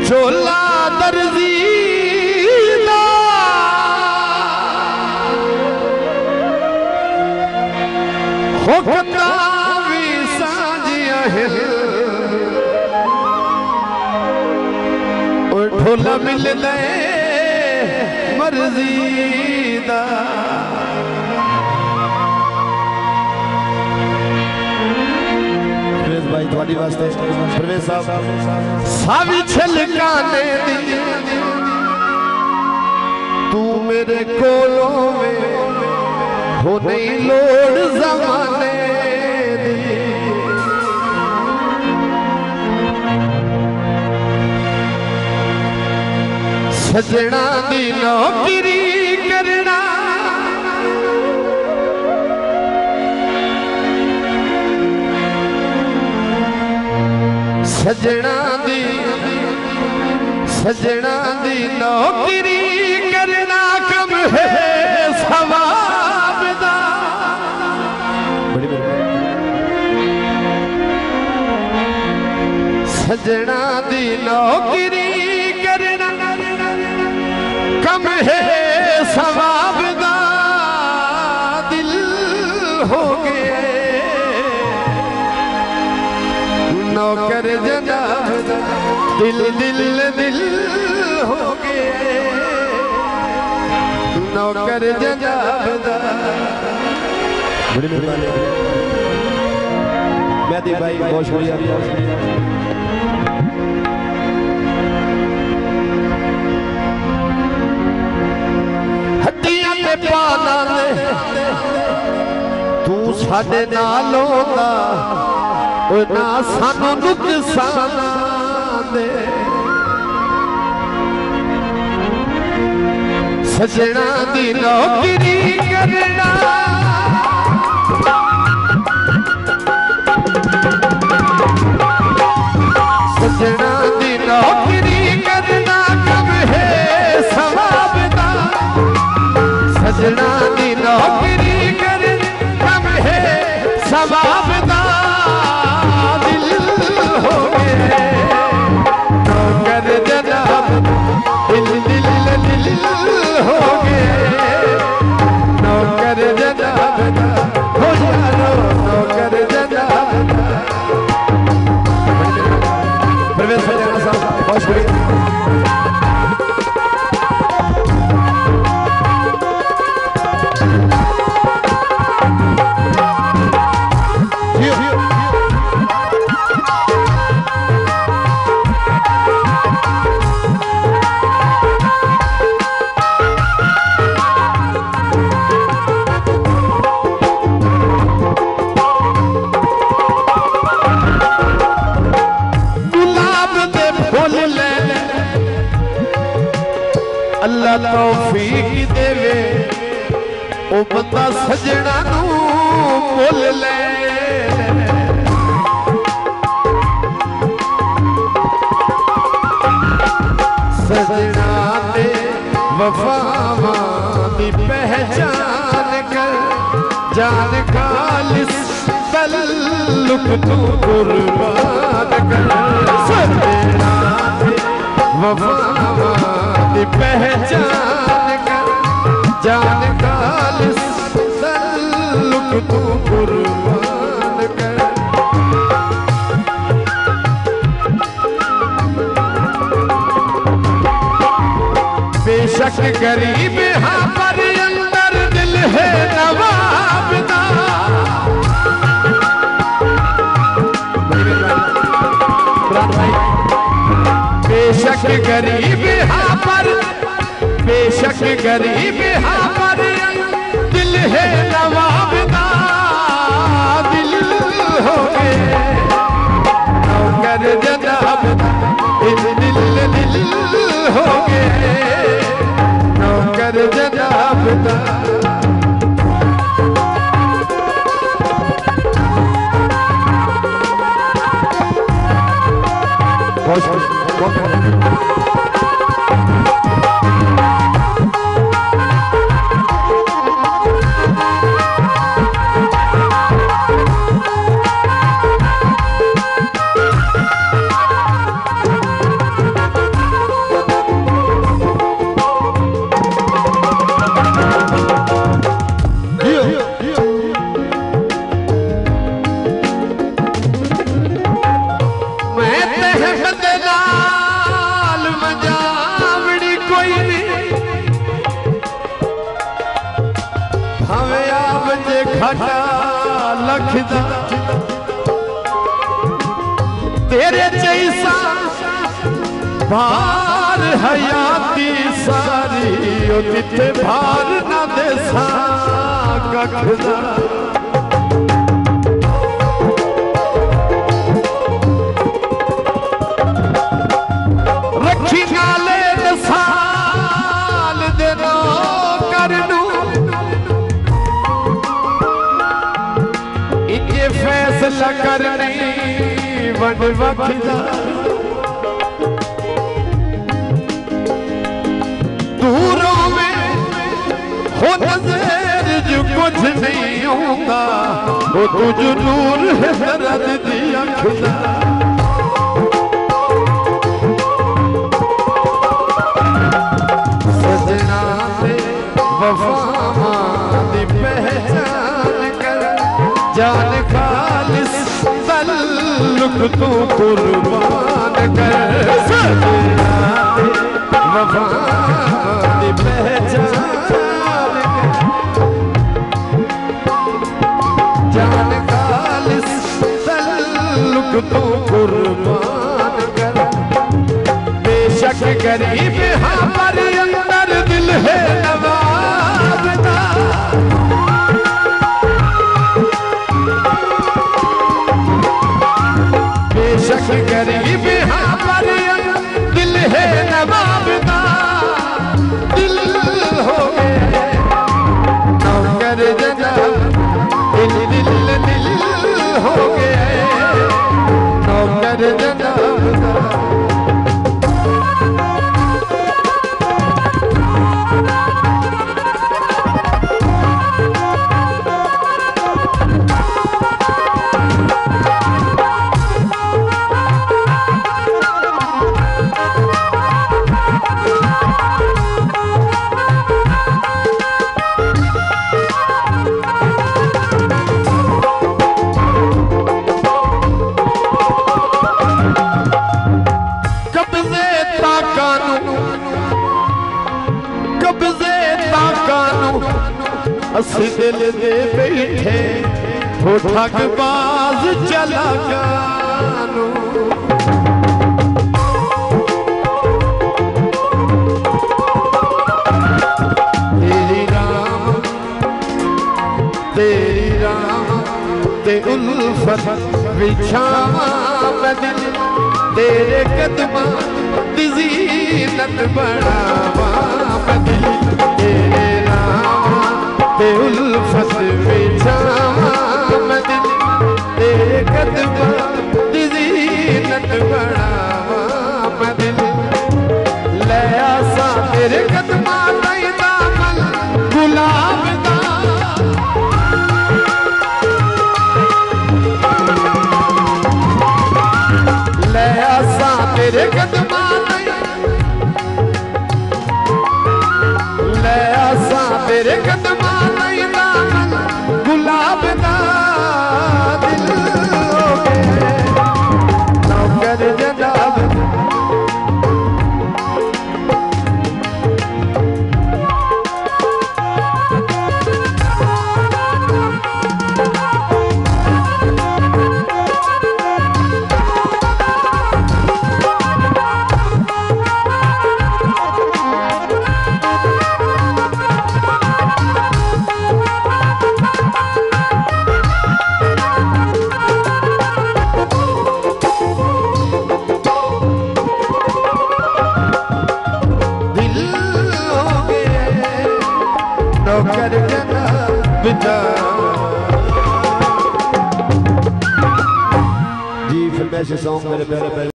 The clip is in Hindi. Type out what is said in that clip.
झोला दर्जी दा होकता भी सांझिया है और ढोला मिल गए मर्जी दा भाई थोड़ी वास्ते प्रवेश साहब सावी छलकाने दी तू मेरे कोलों में हो नहीं लोड़ जमाने दी सजना दी नौकरी करना सजना दी नौकरी करना कम है सवाब दा सजना दी नौकरी करना कम है सवाब दा दिल हो गए नौकर जनाब दिल दिल दिल हो गए नौकर जनाब मेहदी भाई बहुत शुक्रिया हड्डियां ते पाना ने तू साडे नालों दा ना सानू नुकसान दे सजना दी नौकरी करना सजना दी नौकरी करना कम है सवाब दा सजना दी नौकरी करना कम है सवाब दा नौकर जनाब दिल दिल दिल हो गए नौकर जनाब हो जानो नौकर जनाब प्रवेश साहब बहुत शुक्रिया अल्लाह तौफीक देवे ओ बंदा सजना नू भुल ले सजना दे वफावां दी पहचान कर जान खालिस तल्लुक तू कुर्बान कर सजना दे वफावां पहचान कर जान खालिस तल्लुक तू कुर्बान कर बेशक गरीब हाँ पर अंदर दिल है नवाब दा बेशक गरीब हाँ पर बेशक गरीब हाँ पर दिल है नवाब दा दिल हो गए नौकर जनाब दिल दिल दिल हो गए नौकर जनाब दा रहमत नाल मजावड़ी कोई नहीं भावे आप जे घाटा लखदा तेरे जैसा भार हयाती सारी ओ तिथे भार ना देसा कखदा रखी नाले साल देनो करनू इनके फैसला करनी वन वखदा दूरों में हो नजर जो कुछ नहीं होगा वो तुझ नूर है दर्द दिया खुदा सजना से वफा दी पहचान कर जान खालिस तल्लुक तू कुर्बान कर सजना से वफा दी पहचान जान खालिस तल्लुक तू कुर्बान कर बेशक गरीब हमारे अंदर दिल है नवाज़दा बेशक गरीब हमारे दिल है नवाज़दा दिल हो गए नौकर जनाब दिल दिल दिल हो गए नौकर जनाब असी दिल दे बैठे हो ठगबाज चला गानू तेरी राम ते उल्फत बिछावा दिल तेरे कदमां दी ज़ीनत बढ़ावा दिल तेरे ते उल्फत बिछावा दिल तेरे कदमां दी ज़ीनत बढ़ावा दिल ले आसा तेरे कदमां ताईं दामन गुलाब दा ले आसा तेरे कदमां ताईं ले आसा तेरे कदमां गुलाब दा दिल हो गए नौकर जनाब जी फिर मैं सॉन्ग मेरे पहले